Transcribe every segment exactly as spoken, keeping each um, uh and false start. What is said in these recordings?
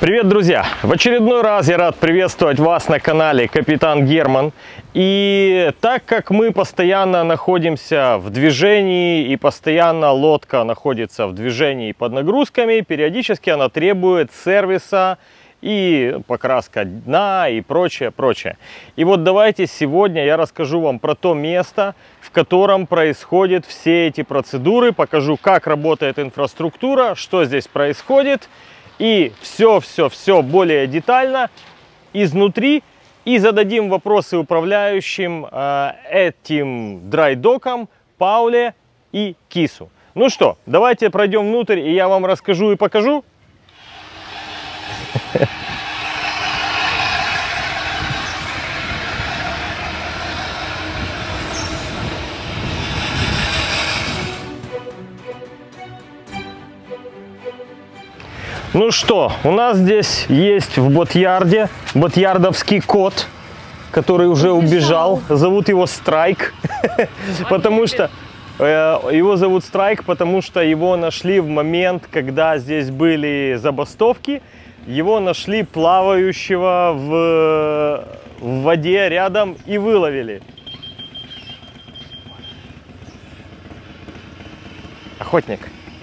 Привет, друзья! В очередной раз я рад приветствовать вас на канале Капитан Герман. И так как мы постоянно находимся в движении и постоянно лодка находится в движении под нагрузками, периодически она требует сервиса и покраска дна и прочее, прочее. И вот давайте сегодня я расскажу вам про то место, в котором происходят все эти процедуры, покажу, как работает инфраструктура, что здесь происходит. И все-все-все более детально изнутри. И зададим вопросы управляющим э, этим драйдоком Пауле и Кису. Ну что, давайте пройдем внутрь, и я вам расскажу и покажу. Ну что, у нас здесь есть в Ботьярде ботьярдовский кот, который уже убежал. Зовут его Страйк, потому что его зовут Страйк, потому что его нашли в момент, когда здесь были забастовки. Его нашли плавающего в, в воде рядом и выловили. Охотник.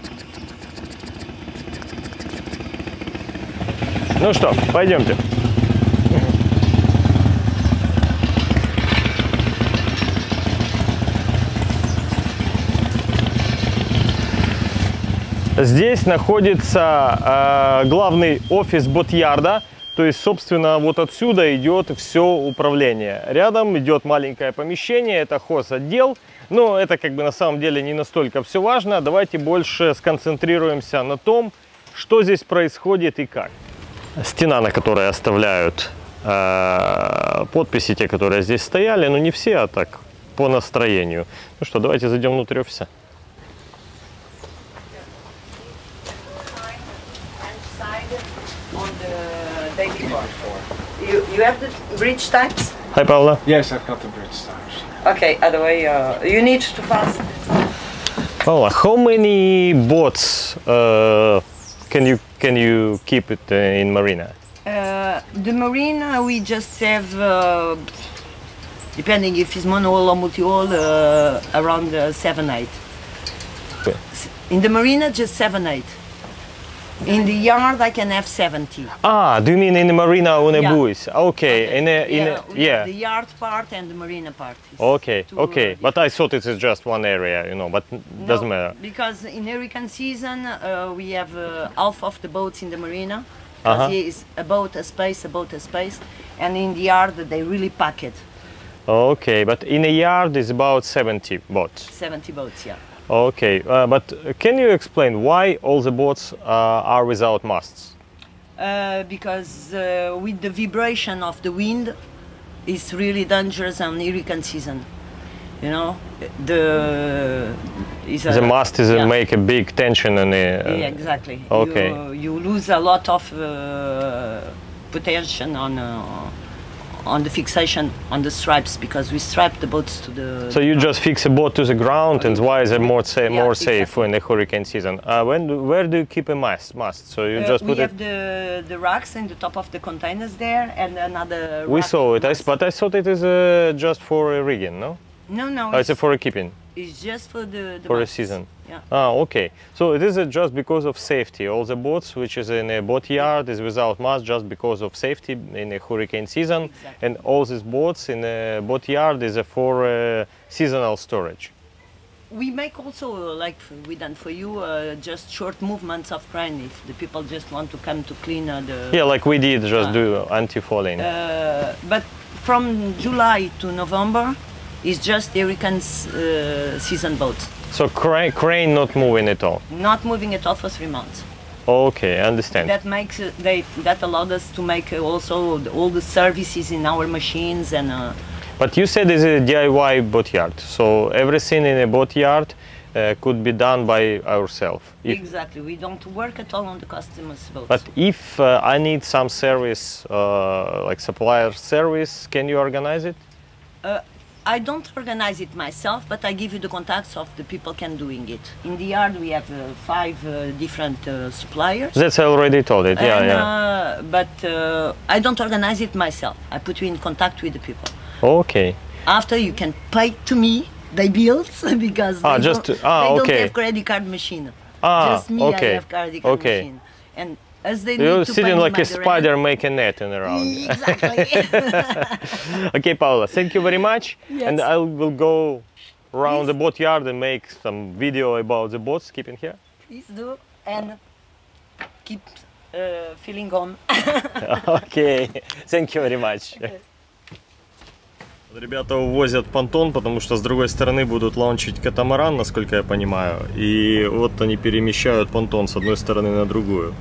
Ну что, пойдемте. Здесь находится э, главный офис Ботьярда, то есть, собственно, вот отсюда идет все управление. Рядом идет маленькое помещение, это хозотдел, но это как бы на самом деле не настолько все важно. Давайте больше сконцентрируемся на том, что здесь происходит и как. Стена, на которой оставляют э, подписи, те, которые здесь стояли, но не все, а так, по настроению. Ну что, давайте зайдем внутрь офиса. Hi, Paula. Yes, I've got the bridge times. Okay, otherwise uh, you need to pass. Paula, how many boats uh, Can you can you keep it uh, in marina? Uh, the marina we just have, uh, depending if it's monohull or multi-hull, uh, around uh, seven eight. Okay. In the marina, just seven eight. In the yard, I can have seventy. Ah, do you mean in the marina on a Yeah. buoys? Okay, Okay. in a, in yeah, a, we yeah. have the yard part and the marina part. is Okay, two, okay, uh, but I thought it is just one area, you know, but doesn't No, matter. Because in hurricane season, uh, we have uh, half of the boats in the marina. Uh-huh. Because here is a boat, a space, a boat, a space. And in the yard, they really pack it. Okay, but in a yard is about seventy boats. seventy boats, yeah. Okay, uh, but can you explain why all the boats uh, are without masts? Uh, because uh, with the vibration of the wind, it's really dangerous on hurricane season. You know, the is a, The mast is yeah. uh, make a big tension on it. Uh, yeah, exactly. Okay. You, you lose a lot of uh, potential on uh, on the fixation on the stripes because we stripe the boats to the. So you just fix a boat to the ground, and why is it more sa Yeah, more safe exactly. in the hurricane season? Uh, when do, where do you keep a mast? Mast. So you Uh, just we put it. have the the racks in the top of the containers there, and another. We rack saw it, I, mast. but I thought it is uh, just for a rigging, no? No, no. Oh, it's a for a keeping, It's just for the, the for a masts. season. Yeah. Ah, okay. So it is uh, just because of safety. All the boats which is in a boat yard is without mast just because of safety in a hurricane season, Exactly. and all these boats in a boat yard is uh, for uh, seasonal storage. We make also, uh, like we done for you, uh, just short movements of crane if the people just want to come to clean uh, the. Yeah, like we did, just Ah. do anti-falling. Uh, but from July to November, it's just hurricane uh, season boats, So crane, crane not moving at all. not moving at all for three months. Okay, I understand. That makes uh, they that allowed us to make uh, also the, all the services in our machines and. Uh, But you said it's a D I Y boat yard, so everything in a boat yard uh, could be done by ourselves. Exactly, we don't work at all on the customer's boats. But if uh, I need some service, uh, like supplier service, can you organize it? Uh, I don't organize it myself, but I give you the contacts of the people can doing it. In the yard we have uh, five uh, different uh, suppliers. That's I already told it, yeah, and, yeah. Uh, uh, but uh, I don't organize it myself. I put you in contact with the people. Okay. After you can pay to me the bills because Ah, they, just don't, to- ah, they okay. don't have credit card machine. Ah, Just me, okay. I have credit card Okay. machine. And as they You're need to pay sitting me like my a rent- spider making netting around. Exactly. Okay, Paula, thank you very much. Yes. And I will go around Please. the boat yard and make some video about the boats keeping here. Please do and keep uh, feeling home. Окей, thank you very much. Ребята увозят понтон, потому что с другой стороны будут лаунчить катамаран, насколько я понимаю. И вот они перемещают понтон с одной стороны на другую.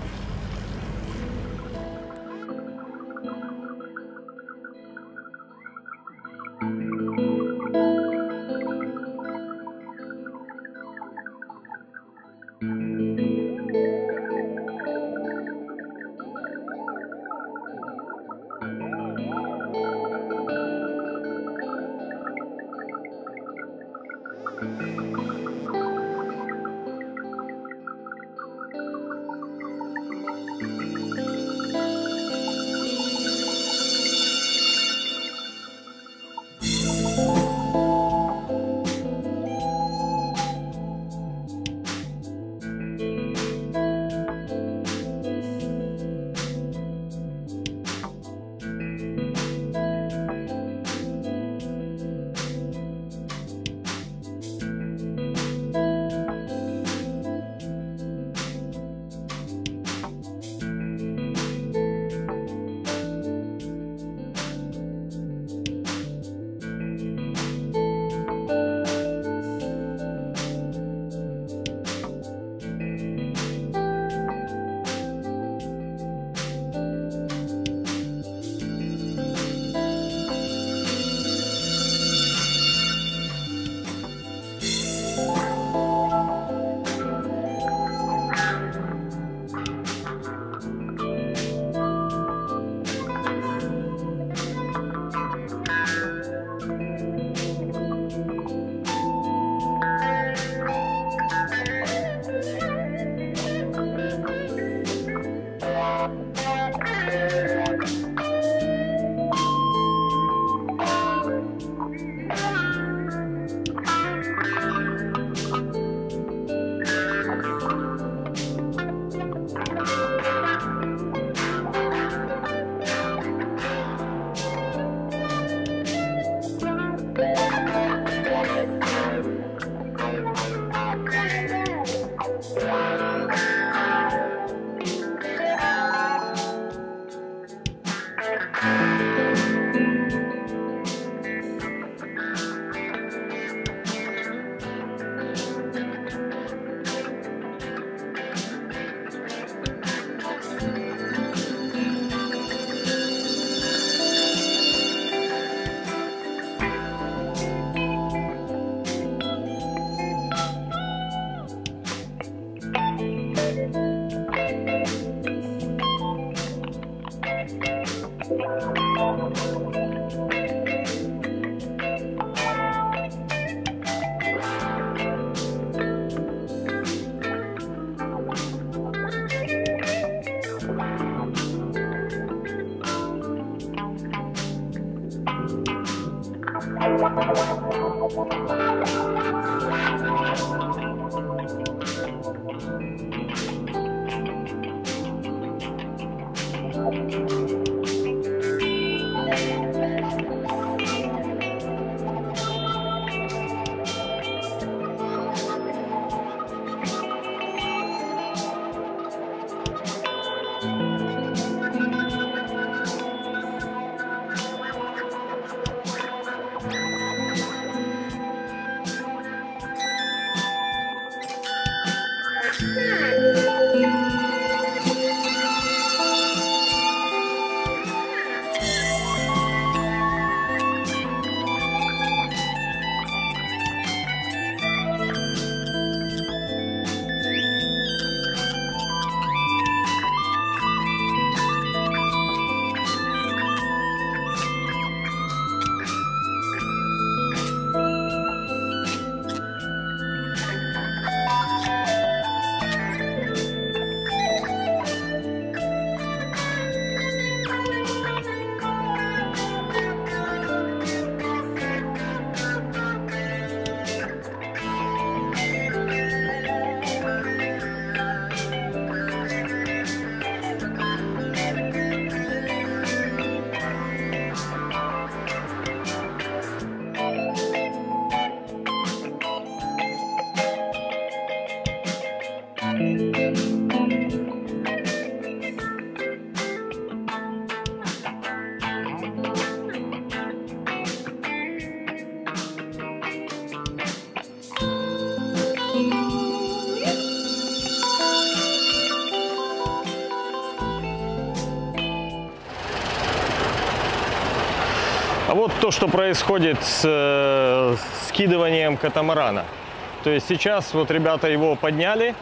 А вот то, что происходит с э, скидыванием катамарана. То есть сейчас вот ребята его подняли.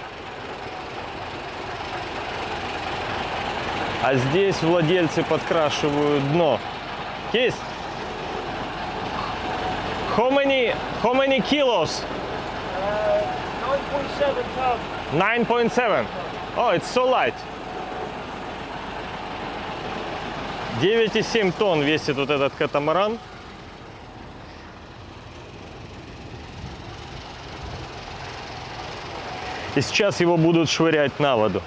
А здесь владельцы подкрашивают дно. Есть? How many, how many kilos? Uh, nine point seven tons. nine point seven. Oh, it's so light. девять и семь тонн весит вот этот катамаран. И сейчас его будут швырять на воду.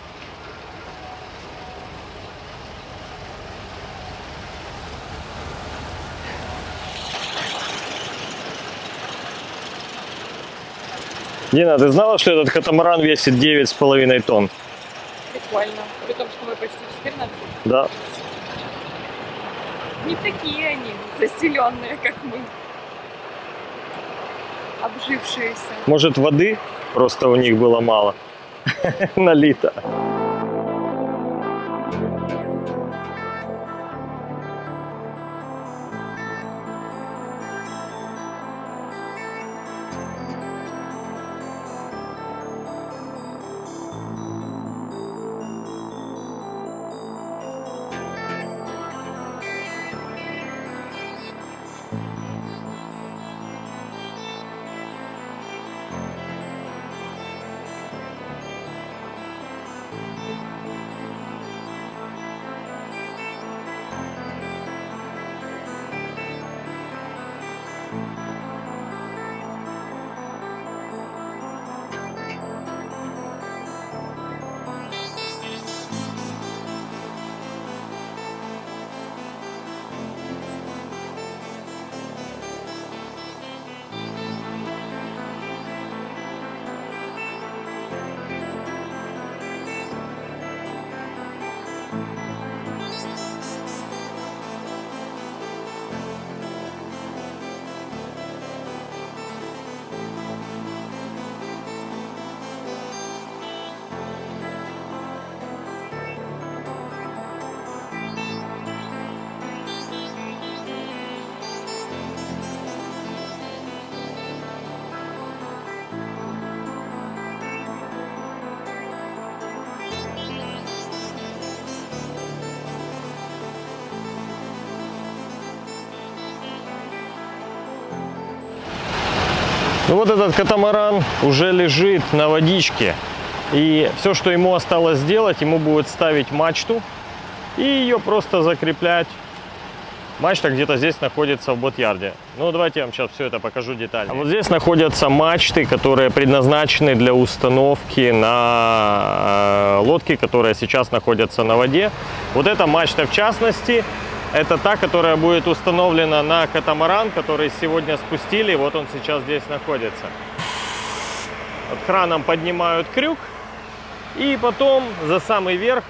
Дина, ты знала, что этот катамаран весит девять с половиной тонн? Прикольно. При том, что мы почти четырнадцать. Да. Не такие они заселенные, как мы. Обжившиеся. Может, воды просто у них было мало налито. Ну вот этот катамаран уже лежит на водичке. И все, что ему осталось сделать, ему будет ставить мачту и ее просто закреплять. Мачта где-то здесь находится в бот-ярде. Ну, давайте я вам сейчас все это покажу детально. А вот здесь находятся мачты, которые предназначены для установки на лодки, которые сейчас находятся на воде. Вот эта мачта, в частности, это та, которая будет установлена на катамаран, который сегодня спустили. Вот он сейчас здесь находится. Вот краном поднимают крюк. И потом за самый верх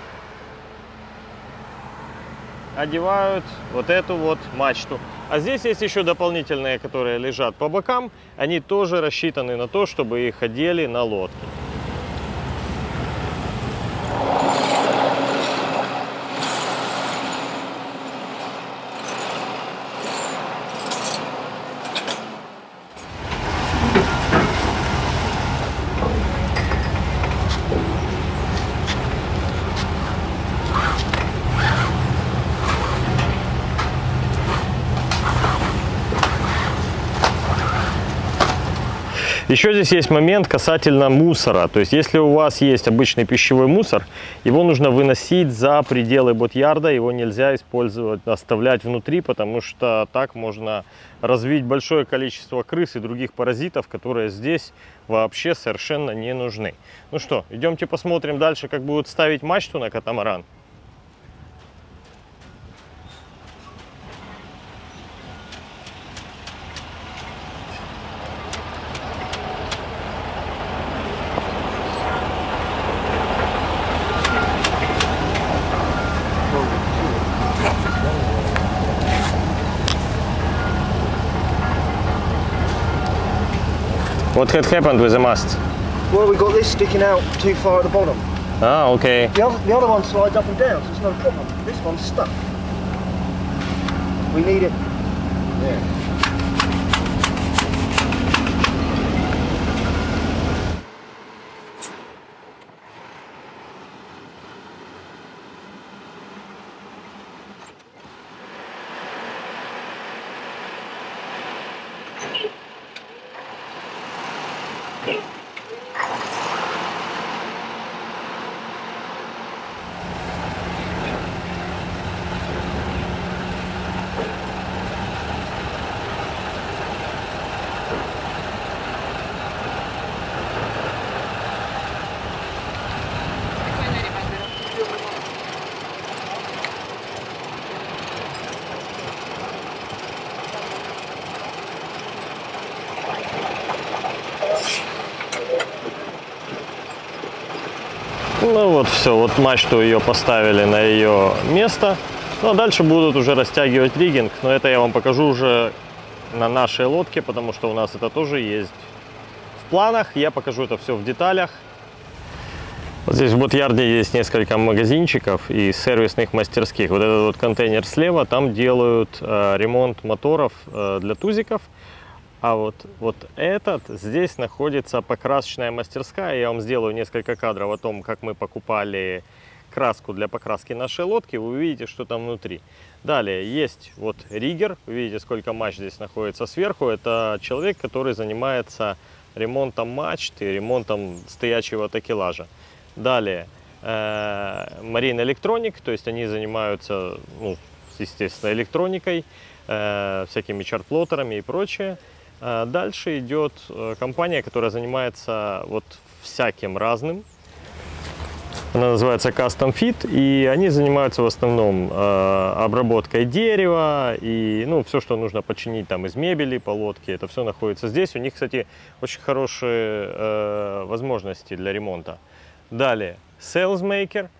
одевают вот эту вот мачту. А здесь есть еще дополнительные, которые лежат по бокам. Они тоже рассчитаны на то, чтобы их одели на лодке. Еще здесь есть момент касательно мусора. То есть, если у вас есть обычный пищевой мусор, его нужно выносить за пределы бот-ярда. Его нельзя использовать, оставлять внутри, потому что так можно развить большое количество крыс и других паразитов, которые здесь вообще совершенно не нужны. Ну что, идемте посмотрим дальше, как будут ставить мачту на катамаран. What had happened with the mast? Well, we got this sticking out too far at the bottom. Ah, okay. The other, the other one slides up and down, so it's not a problem. This one's stuck. We need it. Yeah. Ну вот все, вот мачту ее поставили на ее место. Ну а дальше будут уже растягивать риггинг, но это я вам покажу уже на нашей лодке, потому что у нас это тоже есть в планах. Я покажу это все в деталях. Вот здесь в Ботьярде есть несколько магазинчиков и сервисных мастерских. Вот этот вот контейнер слева, там делают э, ремонт моторов э, для тузиков. А вот, вот этот, здесь находится покрасочная мастерская. Я вам сделаю несколько кадров о том, как мы покупали краску для покраски нашей лодки. Вы увидите, что там внутри. Далее есть вот риггер. Вы видите, сколько мачт здесь находится сверху. Это человек, который занимается ремонтом мачт и ремонтом стоячего такелажа. Далее э, Marine Electronic, то есть они занимаются, ну, естественно, электроникой, э, всякими чарт-плоттерами и прочее. Дальше идет компания, которая занимается вот всяким разным. Она называется Custom Fit, и они занимаются в основном э, обработкой дерева и, ну, все, что нужно починить там из мебели по лодке. Это все находится здесь. У них, кстати, очень хорошие э, возможности для ремонта. Далее Salesmaker.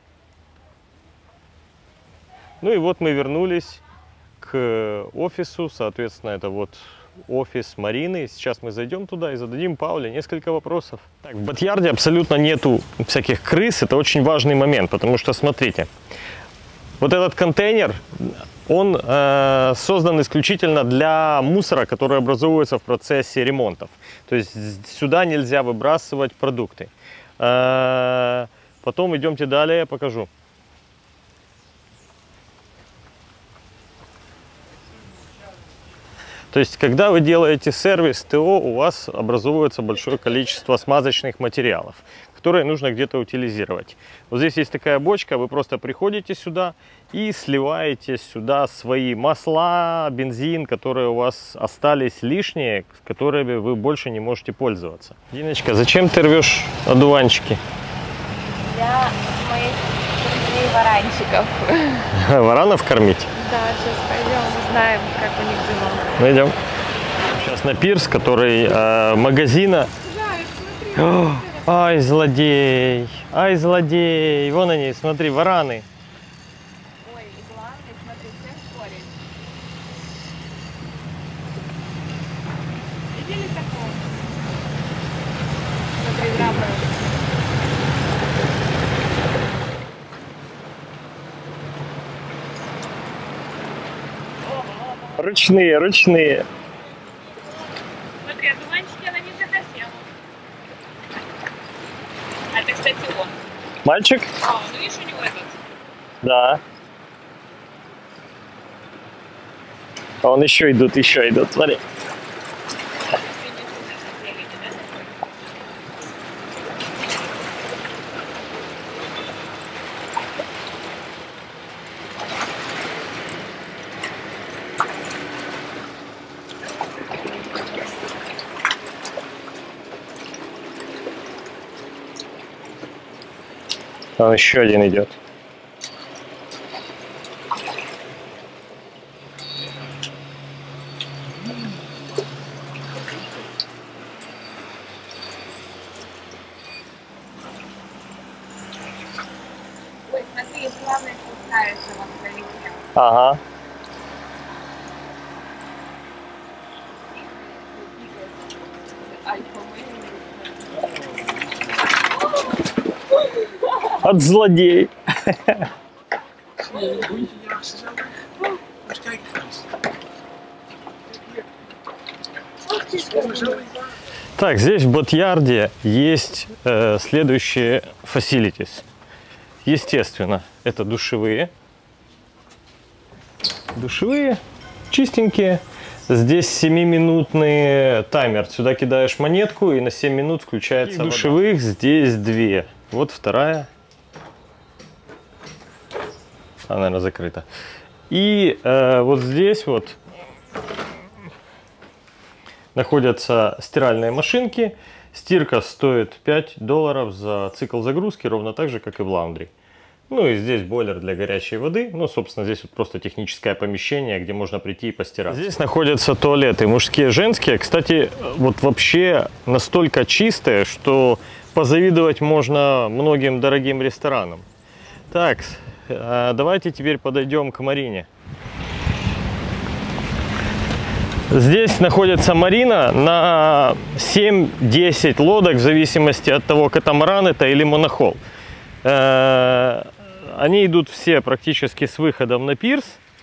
Ну и вот мы вернулись к офису, соответственно, это вот офис Марины. Сейчас мы зайдем туда и зададим Пауле несколько вопросов. Так, в Ботьярде абсолютно нету всяких крыс. Это очень важный момент, потому что, смотрите, вот этот контейнер, он э, создан исключительно для мусора, который образуется в процессе ремонтов. То есть сюда нельзя выбрасывать продукты. Э, потом идемте далее, я покажу. То есть, когда вы делаете сервис ТО, у вас образуется большое количество смазочных материалов, которые нужно где-то утилизировать. Вот здесь есть такая бочка, вы просто приходите сюда и сливаете сюда свои масла, бензин, которые у вас остались лишние, которыми вы больше не можете пользоваться. Диночка, зачем ты рвешь одуванчики? Для моих друзей варанчиков. Варанов кормить? Да, сейчас пойдем, узнаем, как у них дела. Мы идем. Сейчас на пирс, который э, магазина. О, ай, злодей! Ай, злодей! Вон они, смотри, вараны. Ой, и главное, смотри, все спорят. Видели такое? Смотри, драпают. Ручные, ручные. Смотри, одуванчики она не захотела. А это, кстати, он. Мальчик? А, ну видишь, у него этот. Да. А он еще идут, еще идут, смотри. Там еще один идет. Ой, смотри, главное спускается вон вдалеке. Ага. От злодей. Так, здесь в Бот-Ярде есть э, следующие facilities. Естественно, это душевые. Душевые, чистенькие. Здесь семиминутный таймер. Сюда кидаешь монетку, и на семь минут включается вода. Душевых здесь две. Вот вторая. Она, наверное, закрыта. И э, вот здесь вот находятся стиральные машинки. Стирка стоит пять долларов за цикл загрузки, ровно так же, как и в лаундри. Ну и здесь бойлер для горячей воды. Ну, собственно, здесь вот просто техническое помещение, где можно прийти и постирать. Здесь находятся туалеты мужские, женские. Кстати, вот вообще настолько чистые, что позавидовать можно многим дорогим ресторанам. Так, давайте теперь подойдем к марине. Здесь находится марина на семь-десять лодок, в зависимости от того, катамаран это или монохол. Они идут все практически с выходом на пирс.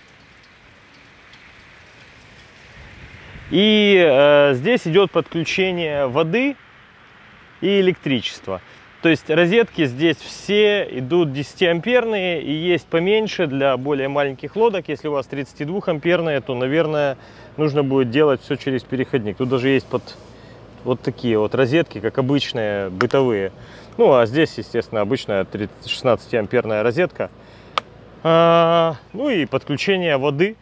И э, здесь идет подключение воды и электричества. То есть розетки здесь все идут десятиамперные, и есть поменьше для более маленьких лодок. Если у вас тридцатидвухамперные, то, наверное, нужно будет делать все через переходник. Тут даже есть под вот такие вот розетки, как обычные бытовые. Ну, а здесь, естественно, обычная шестнадцатиамперная розетка. А, ну и подключение воды.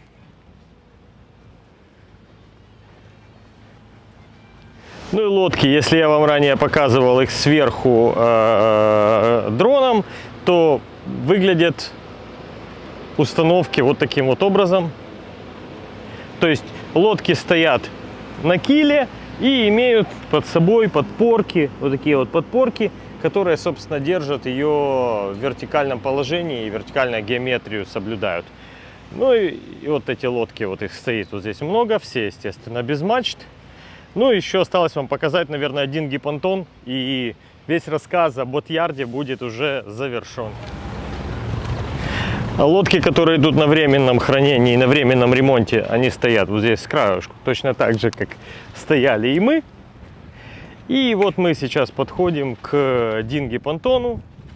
Ну и лодки, если я вам ранее показывал их сверху э, дроном, то выглядят установки вот таким вот образом. То есть лодки стоят на киле и имеют под собой подпорки, вот такие вот подпорки, которые, собственно, держат ее в вертикальном положении и вертикальную геометрию соблюдают. Ну и, и вот эти лодки, вот их стоит вот здесь много, все, естественно, без мачт. Ну, еще осталось вам показать, наверное, один гипонтон, и весь рассказ о Бот-Ярде будет уже завершен. Лодки, которые идут на временном хранении и на временном ремонте, они стоят вот здесь с краешку, точно так же, как стояли и мы. И вот мы сейчас подходим к динги-понтону.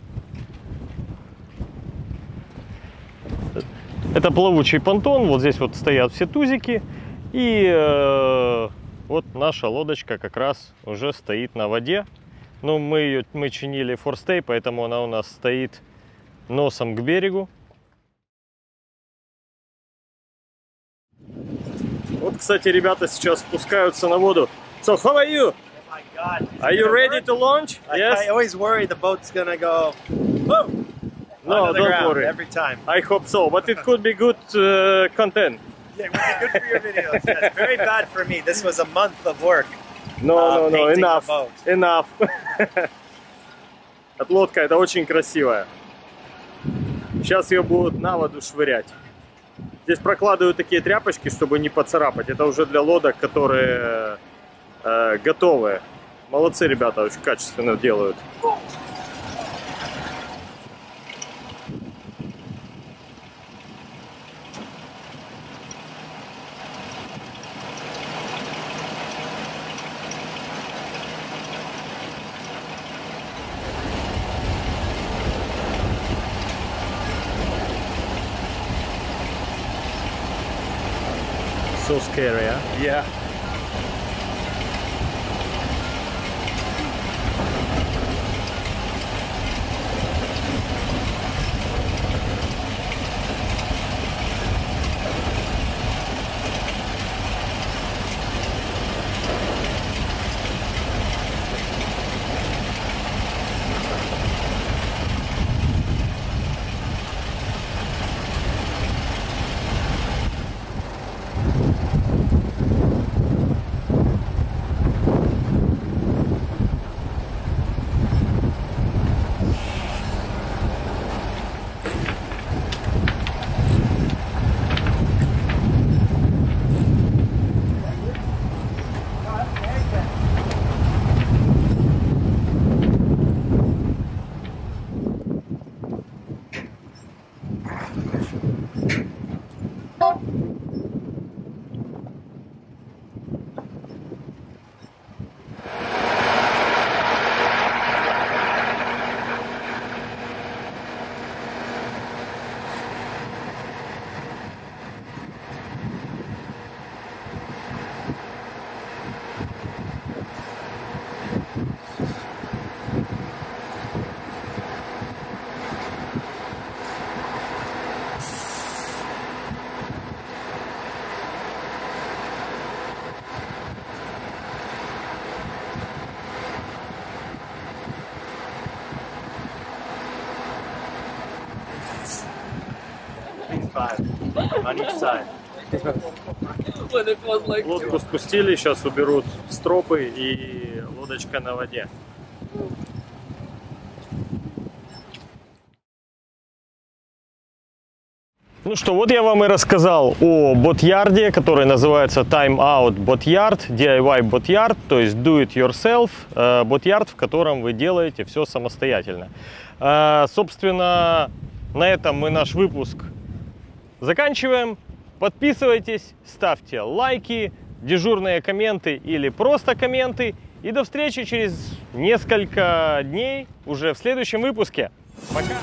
Это плавучий понтон, вот здесь вот стоят все тузики, и э, вот наша лодочка как раз уже стоит на воде. Ну, мы ее мы чинили форстей, поэтому она у нас стоит носом к берегу. Вот, кстати, ребята сейчас спускаются на воду. So, how are you? Oh my God. Are you ready to launch? I, Yes? I always worry the boat's gonna go whoa, No, under the don't ground worry. every time. I hope so, but it could be good uh, content. Yeah, it would be good for your videos. Yes. Very bad for me. This was a month of work. No, uh, no, no, painting enough, the boat. enough. Эта лодка, это очень красивая. Сейчас ее будут на воду швырять. Здесь прокладывают такие тряпочки, чтобы не поцарапать. Это уже для лодок, которые э, готовые. Молодцы, ребята, очень качественно делают. So scary, huh? Yeah. twenty-five on each side. When it was like Лодку спустили, сейчас уберут стропы и лодочка на воде. Ну что, вот я вам и рассказал о бот-ярде, который называется Time Out Boatyard, ди ай вай бот-ярд, то есть do it yourself, э, бот-ярд, в котором вы делаете все самостоятельно. Э, собственно, на этом мы наш выпуск заканчиваем. Подписывайтесь, ставьте лайки, дежурные комменты или просто комменты. И до встречи через несколько дней уже в следующем выпуске. Пока!